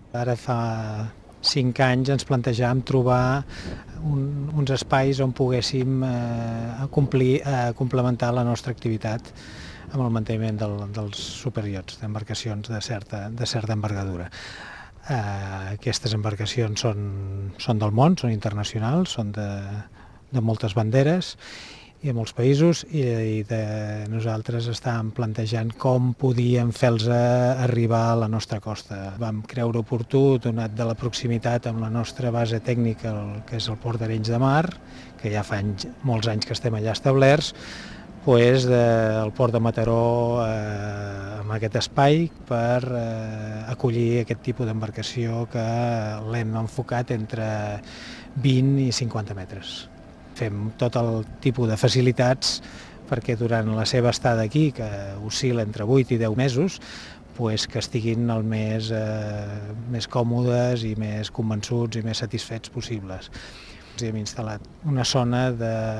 Ara fa 5 anys ens plantejàvem trobar uns espais on poguéssim complementar la nostra activitat amb el manteniment dels superiots, d'embarcacions de certa envergadura. Aquestes embarcacions són del món, són internacionals, són de moltes banderes i a molts països, i nosaltres estàvem plantejant com podíem fer-los arribar a la nostra costa. Vam creure oportú, donat de la proximitat amb la nostra base tècnica, que és el Port d'Arenys de Mar, que ja fa molts anys que estem allà establerts, del Port de Mataró amb aquest espai per acollir aquest tipus d'embarcació que l'hem enfocat entre 20 i 50 metres. Fem tot el tipus de facilitats perquè durant la seva estada aquí, que oscil·la entre 8 i 10 mesos, que estiguin el més còmodes i més convençuts i més satisfets possibles. Hem instal·lat una zona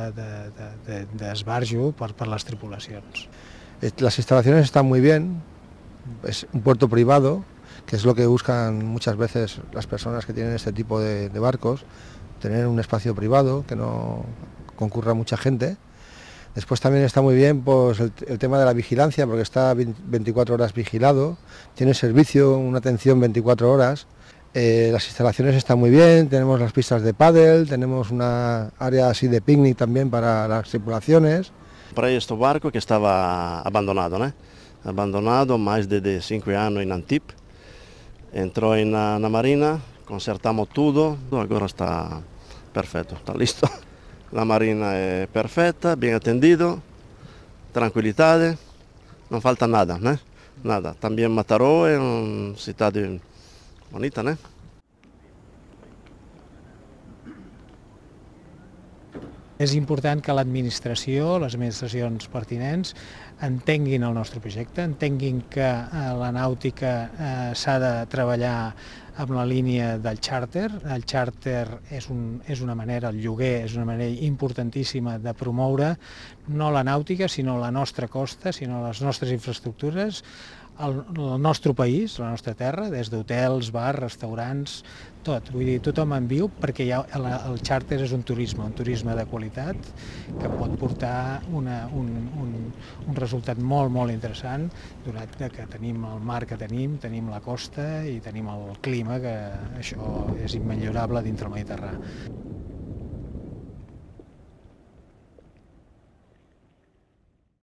d'esbarjo per les tripulacions. Las instalaciones están muy bien, es un puerto privado, que es lo que buscan muchas veces las personas que tienen este tipo de barcos, tener un espacio privado, que no concurra mucha gente. Después también está muy bien pues, el tema de la vigilancia, porque está 24 horas vigilado, tiene servicio, una atención 24 horas. Las instalaciones están muy bien, tenemos las pistas de pádel, tenemos una área así de picnic también para las tripulaciones. Para este barco que estaba abandonado, abandonado más de 5 años en Antip, entró en la marina, consertamos todo, ahora está perfecto, está listo. La marina es perfecta, bien atendido, tranquilidad, no falta nada, nada. También Mataró es una ciudad bonita, És important que l'administració, les administracions pertinents, entenguin el nostre projecte, entenguin que la nàutica s'ha de treballar amb la línia del xàrter. El xàrter és una manera, el lloguer és una manera importantíssima de promoure no la nàutica, sinó la nostra costa, sinó les nostres infraestructures, el nostre país, la nostra terra, des d'hotels, bars, restaurants, tot. Vull dir, tothom en viu perquè el xàrter és un turisme de qualitat que pot portar un resultat molt, molt interessant, donat que tenim el mar que tenim la costa i tenim el clima, que això és immillorable dintre el Mediterrani.